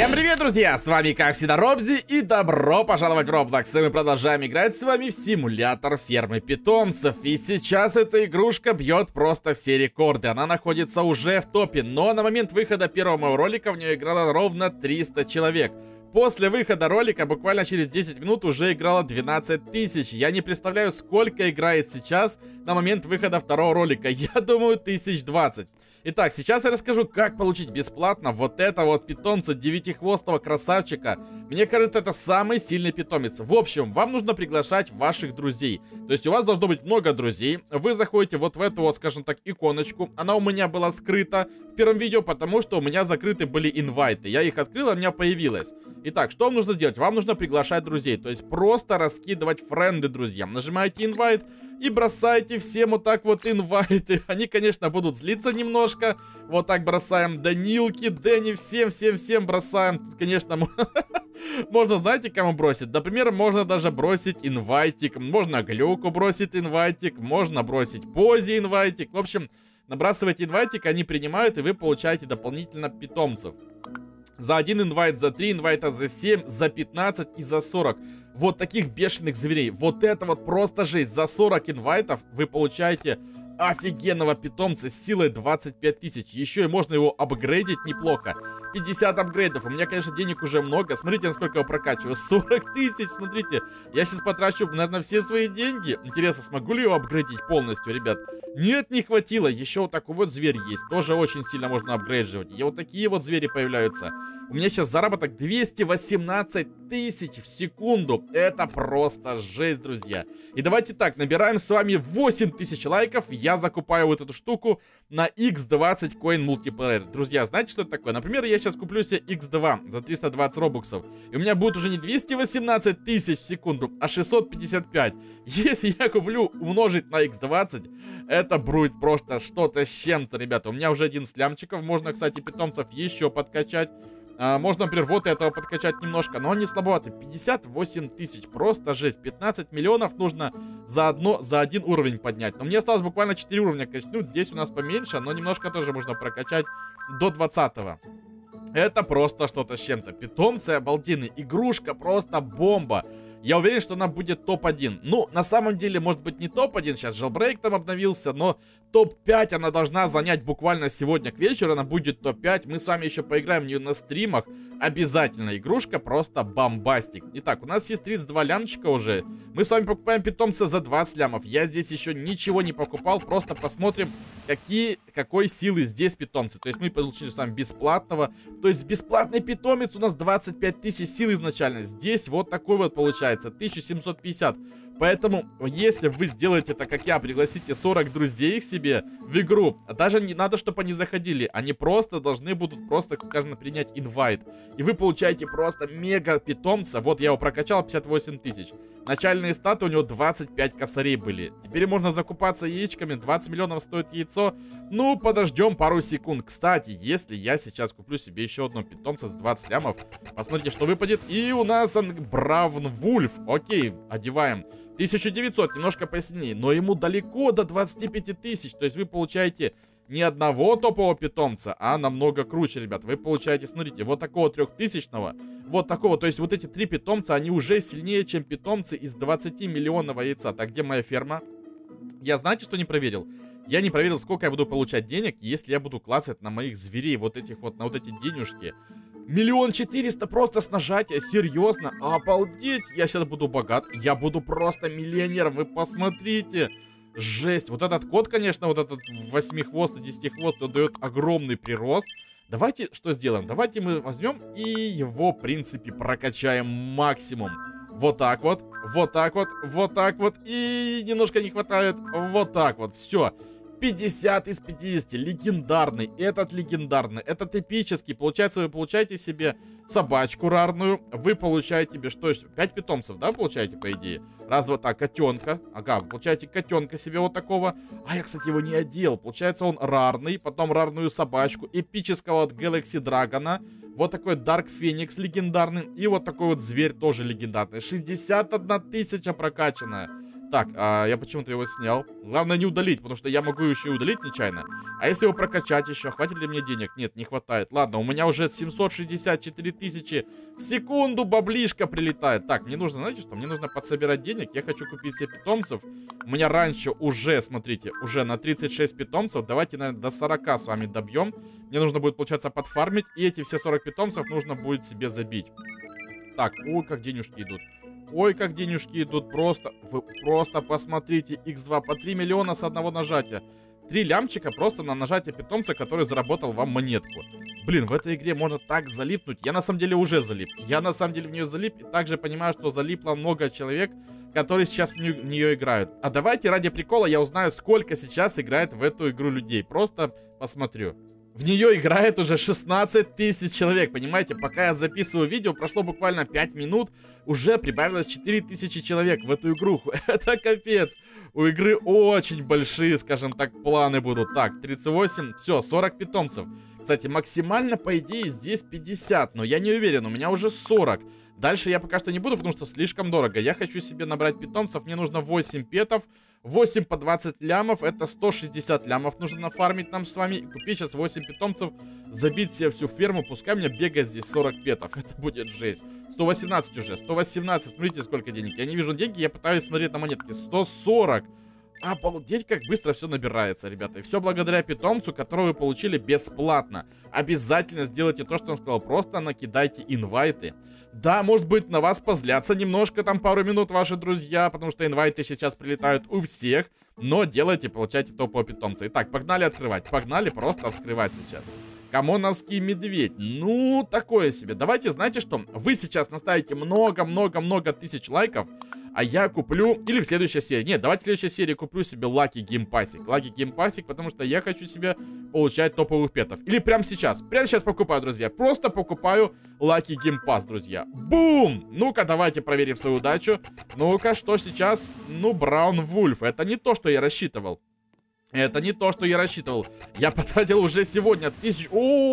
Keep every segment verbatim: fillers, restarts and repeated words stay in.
Всем привет, друзья! С вами, как всегда, Робзи, и добро пожаловать в Roblox. И мы продолжаем играть с вами в симулятор фермы питомцев. И сейчас эта игрушка бьет просто все рекорды. Она находится уже в топе, но на момент выхода первого моего ролика в нее играло ровно триста человек. После выхода ролика буквально через десять минут уже играло двенадцать тысяч. Я не представляю, сколько играет сейчас на момент выхода второго ролика. Я думаю, тысяч двадцать. Итак, сейчас я расскажу, как получить бесплатно вот это вот питомца девятихвостого красавчика. Мне кажется, это самый сильный питомец. В общем, вам нужно приглашать ваших друзей. То есть у вас должно быть много друзей. Вы заходите вот в эту вот, скажем так, иконочку. Она у меня была скрыта в первом видео, потому что у меня закрыты были инвайты. Я их открыл, а у меня появилось. Итак, что вам нужно сделать? Вам нужно приглашать друзей. То есть просто раскидывать френды друзьям. Нажимаете инвайт и бросаете всем вот так вот инвайты. Они, конечно, будут злиться немножко. Вот так бросаем Данилки, Дэнни, всем-всем-всем бросаем. Тут, конечно, можно, знаете, кому бросить? Например, можно даже бросить инвайтик. Можно Глюку бросить инвайтик. Можно бросить Пози инвайтик. В общем, набрасывайте инвайтик, они принимают, и вы получаете дополнительно питомцев. За один инвайт, за три инвайта, за семь, за пятнадцать и за сорок. Вот таких бешеных зверей. Вот это вот просто жесть. За сорок инвайтов вы получаете офигенного питомца с силой двадцать пять тысяч. Еще и можно его апгрейдить неплохо. пятьдесят апгрейдов. У меня, конечно, денег уже много. Смотрите, насколько я прокачиваю. сорок тысяч, смотрите. Я сейчас потрачу, наверное, все свои деньги. Интересно, смогу ли его апгрейдить полностью, ребят? Нет, не хватило. Еще вот такой вот зверь есть. Тоже очень сильно можно апгрейдживать. И вот такие вот звери появляются. У меня сейчас заработок двести восемнадцать тысяч в секунду. Это просто жесть, друзья. И давайте так, набираем с вами восемь тысяч лайков. Я закупаю вот эту штуку на икс двадцать Coin Multiplayer. Друзья, знаете, что это такое? Например, я сейчас куплю себе икс два за триста двадцать робоксов. И у меня будет уже не двести восемнадцать тысяч в секунду, а шестьсот пятьдесят пять. Если я куплю умножить на икс двадцать, это будет просто что-то с чем-то, ребята. У меня уже одиннадцать лямчиков. Можно, кстати, питомцев еще подкачать. А, можно, например, вот этого подкачать немножко, но они слабоваты. пятьдесят восемь тысяч, просто жесть. пятнадцать миллионов нужно за, одно, за один уровень поднять. Но мне осталось буквально четыре уровня качнуть. Здесь у нас поменьше, но немножко тоже можно прокачать до двадцатого. Это просто что-то с чем-то. Питомцы обалденные. Игрушка просто бомба. Я уверен, что она будет топ один. Ну, на самом деле, может быть, не топ один. Сейчас Jailbreak там обновился, но топ пять она должна занять буквально сегодня к вечеру. Она будет топ пять. Мы с вами еще поиграем в нее на стримах. Обязательно. Игрушка просто бомбастик. Итак, у нас есть тридцать два лямчика уже. Мы с вами покупаем питомца за двадцать лямов. Я здесь еще ничего не покупал. Просто посмотрим, какие, какой силы здесь питомцы. То есть мы получили с вами бесплатного. То есть бесплатный питомец у нас двадцать пять тысяч сил изначально. Здесь вот такой вот получается. тысяча семьсот пятьдесят. Поэтому, если вы сделаете это, как я, пригласите сорок друзей к себе в игру, даже не надо, чтобы они заходили. Они просто должны будут просто, скажем, принять инвайт. И вы получаете просто мега питомца. Вот я его прокачал, пятьдесят восемь тысяч. Начальные статы у него двадцать пять косарей были. Теперь можно закупаться яичками. двадцать миллионов стоит яйцо. Ну, подождем пару секунд. Кстати, если я сейчас куплю себе еще одного питомца за двадцать лямов, посмотрите, что выпадет. И у нас Браун Вульф. Окей, одеваем. тысяча девятьсот, немножко посильнее. Но ему далеко до двадцати пяти тысяч. То есть вы получаете не одного топового питомца, а намного круче, ребят. Вы получаете, смотрите, вот такого трехтысячного, вот такого. То есть вот эти три питомца, они уже сильнее, чем питомцы из двадцати миллионного яйца. Так, где моя ферма? Я, знаете, что не проверил? Я не проверил, сколько я буду получать денег, если я буду клацать на моих зверей, вот этих вот, на вот эти денежки. Миллион четыреста просто с нажатия, серьезно, обалдеть, я сейчас буду богат, я буду просто миллионером, вы посмотрите. Жесть, вот этот кот, конечно, вот этот восьмихвост и десятихвост, он дает огромный прирост. Давайте что сделаем? Давайте мы возьмем и его, в принципе, прокачаем максимум. Вот так вот, вот так вот, вот так вот, и немножко не хватает, вот так вот, все. пятьдесят из пятидесяти, легендарный, этот легендарный, этот эпический. Получается, вы получаете себе собачку рарную, вы получаете себе, что есть, пять питомцев, да, получаете, по идее? Раз, два, так, котенка, ага, вы получаете котенка себе вот такого. А я, кстати, его не одел, получается, он рарный, потом рарную собачку, эпического от Galaxy Dragon, вот такой Dark Phoenix легендарный, и вот такой вот зверь тоже легендарный. шестьдесят одна тысяча прокачанная. Так, а я почему-то его снял. Главное не удалить, потому что я могу еще и удалить нечаянно. А если его прокачать еще, хватит ли мне денег? Нет, не хватает. Ладно, у меня уже семьсот шестьдесят четыре тысячи в секунду баблишка прилетает. Так, мне нужно, знаете что? Мне нужно подсобирать денег. Я хочу купить себе питомцев. У меня раньше уже, смотрите, уже на тридцать шесть питомцев. Давайте, наверное, до сорока с вами добьем. Мне нужно будет, получается, подфармить. И эти все сорок питомцев нужно будет себе забить. Так, ой, как денежки идут. Ой, как денежки идут. Просто, вы просто посмотрите. икс два по три миллиона с одного нажатия. три лямчика просто на нажатие питомца, который заработал вам монетку. Блин, в этой игре можно так залипнуть. Я на самом деле уже залип. Я на самом деле в нее залип. И также понимаю, что залипло много человек, которые сейчас в нее, в нее играют. А давайте ради прикола я узнаю, сколько сейчас играет в эту игру людей. Просто посмотрю. В нее играет уже шестнадцать тысяч человек, понимаете? Пока я записываю видео, прошло буквально пять минут, уже прибавилось четыре тысячи человек в эту игру. Это капец. У игры очень большие, скажем так, планы будут. Так, тридцать восемь, все, сорок питомцев. Кстати, максимально, по идее, здесь пятьдесят, но я не уверен, у меня уже сорок. Дальше я пока что не буду, потому что слишком дорого. Я хочу себе набрать питомцев, мне нужно восемь петов. восемь по двадцать лямов, это сто шестьдесят лямов нужно нафармить нам с вами. И купить сейчас восемь питомцев, забить себе всю ферму, пускай у меня бегает здесь сорок петов. Это будет жесть. сто восемнадцать уже, сто восемнадцать, смотрите, сколько денег. Я не вижу деньги, я пытаюсь смотреть на монетки. сто сорок. Обалдеть, как быстро все набирается, ребята. И все благодаря питомцу, которого вы получили бесплатно. Обязательно сделайте то, что он сказал. Просто накидайте инвайты. Да, может быть, на вас позлятся немножко, там пару минут ваши друзья, потому что инвайты сейчас прилетают у всех. Но делайте, получайте топового питомца. Итак, погнали открывать. Погнали просто вскрывать сейчас. Камоновский медведь. Ну, такое себе. Давайте, знаете что? Вы сейчас наставите много-много-много тысяч лайков, а я куплю, или в следующей серии. Нет, давайте в следующей серии куплю себе Lucky Game Passик. Lucky Game Passик, потому что я хочу себе получать топовых петов. Или прямо сейчас. Прямо сейчас покупаю, друзья. Просто покупаю Lucky Game Pass, друзья. Бум! Ну-ка, давайте проверим свою удачу. Ну-ка, что сейчас? Ну, Браун Вульф. Это не то, что я рассчитывал. Это не то, что я рассчитывал. Я потратил уже сегодня тысячу...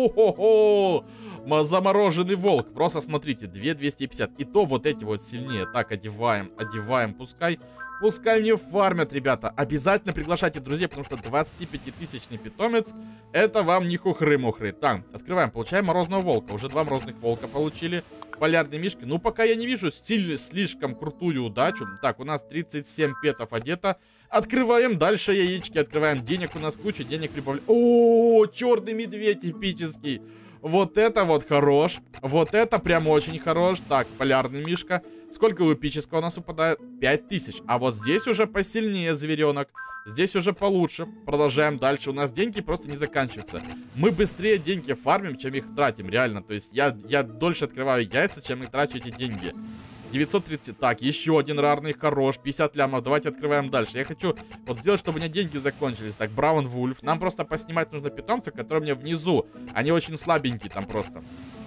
О-хо-хо! Замороженный волк. Просто смотрите, две тысячи двести пятьдесят. И то вот эти вот сильнее. Так, одеваем, одеваем. Пускай, пускай мне фармят, ребята. Обязательно приглашайте друзей, потому что двадцатипятитысячный питомец — это вам не хухры-мухры. Так, открываем. Получаем морозного волка. Уже два морозных волка получили. Полярные мишки. Ну, пока я не вижу стиль слишком крутую удачу. Так, у нас тридцать семь петов одето. Открываем дальше яички. Открываем. Денег у нас куча. Денег прибавляем. О, черный медведь эпический. Вот это вот хорош. Вот это прям очень хорош. Так, полярный мишка. Сколько у эпического у нас выпадает? пять тысяч. А вот здесь уже посильнее зверенок. Здесь уже получше. Продолжаем дальше. У нас деньги просто не заканчиваются. Мы быстрее деньги фармим, чем их тратим. Реально. То есть я, я дольше открываю яйца, чем их трачу эти деньги. девятьсот тридцать. Так, еще один рарный, хорош. пятьдесят лямов. Давайте открываем дальше. Я хочу вот сделать, чтобы у меня деньги закончились. Так, Браун Вульф. Нам просто поснимать нужно питомцев, которые у меня внизу. Они очень слабенькие там просто.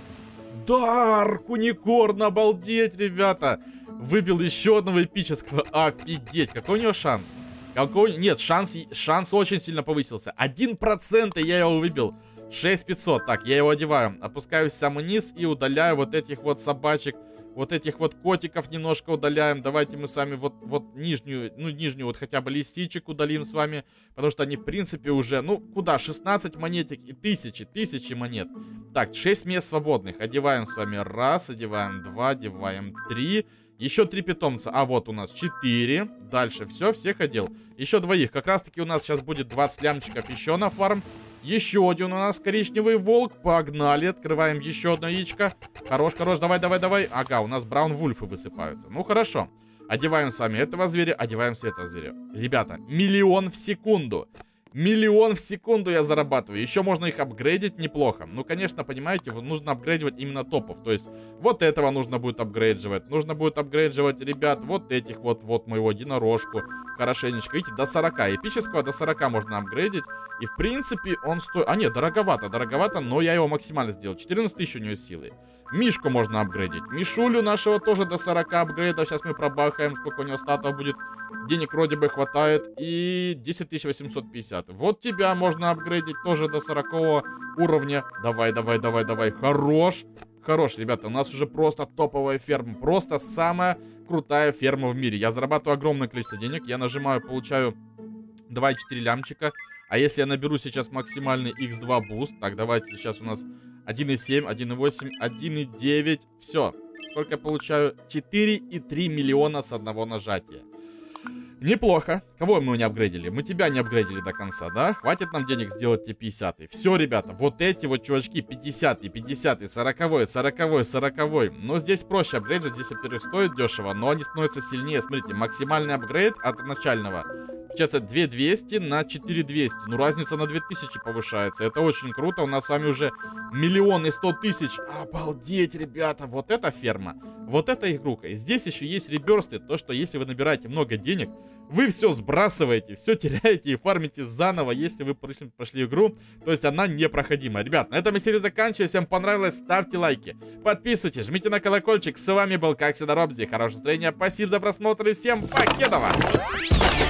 Дарк Уникорн, обалдеть, ребята. Выбил еще одного эпического. Офигеть, какой у него шанс? Какой... Нет, шанс, шанс очень сильно повысился. один процент, и я его выбил. шесть тысяч пятьсот. Так, я его одеваю. Опускаюсь в самый низ и удаляю вот этих вот собачек. Вот этих вот котиков немножко удаляем. Давайте мы с вами вот, вот нижнюю, ну нижнюю вот хотя бы листичек удалим с вами. Потому что они в принципе уже, ну куда, шестнадцать монетик и тысячи, тысячи монет. Так, шесть мест свободных. Одеваем с вами раз, одеваем два, одеваем три. Еще три питомца. А вот у нас четыре. Дальше все, всех одел. Еще двоих. Как раз таки у нас сейчас будет двадцать лямчиков еще на фарм. Еще один у нас коричневый волк. Погнали. Открываем еще одно яичко. Хорош, хорош. Давай, давай, давай. Ага, у нас Браун Вульфы высыпаются. Ну, хорошо. Одеваем с вами этого зверя. Одеваем с этого зверя. Ребята, миллион в секунду. Миллион в секунду я зарабатываю. Еще можно их апгрейдить неплохо. Ну, конечно, понимаете, нужно апгрейдивать именно топов. То есть, вот этого нужно будет апгрейдживать. Нужно будет апгрейдживать, ребят, вот этих вот, вот моего единорожку. Хорошенечко. Видите, до сорока. Эпического до сорока можно апгрейдить. И, в принципе, он стоит... А, нет, дороговато, дороговато, но я его максимально сделал. четырнадцать тысяч у него силы. Мишку можно апгрейдить. Мишулю нашего тоже до сорока апгрейдов. Сейчас мы пробахаем, сколько у него статов будет. Денег вроде бы хватает. И десять тысяч восемьсот пятьдесят. Вот тебя можно апгрейдить тоже до сорокового уровня. Давай, давай, давай, давай. Хорош. хорош, ребята. У нас уже просто топовая ферма. Просто самая крутая ферма в мире. Я зарабатываю огромное количество денег. Я нажимаю, получаю два и четыре лямчика. А если я наберу сейчас максимальный икс два буст. Так, давайте сейчас у нас один и семь, один и восемь, один и девять. Все. Сколько я получаю? четыре и три миллиона с одного нажатия. Неплохо. Кого мы не апгрейдили? Мы тебя не апгрейдили до конца, да? Хватит нам денег сделать тебе пятидесятый. Все, ребята, вот эти вот чувачки, пятидесятый, пятидесятый, сороковой, сороковой, сороковой. Но здесь проще апгрейд, здесь, во-первых, стоит дешево, но они становятся сильнее. Смотрите, максимальный апгрейд от начального. Сейчас это две тысячи двести на четыре тысячи двести. Ну, разница на две тысячи повышается. Это очень круто. У нас с вами уже миллион и сто тысяч. Обалдеть, ребята. Вот это ферма. Вот это игруха. И здесь еще есть реберсты. То, что если вы набираете много денег, вы все сбрасываете, все теряете и фармите заново, если вы прошли, прошли игру. То есть она непроходима. Ребят, на этом я серию заканчиваю. Если вам понравилось, ставьте лайки. Подписывайтесь, жмите на колокольчик. С вами был, как всегда, Робзи. Хорошего настроения. Спасибо за просмотр и всем покедова!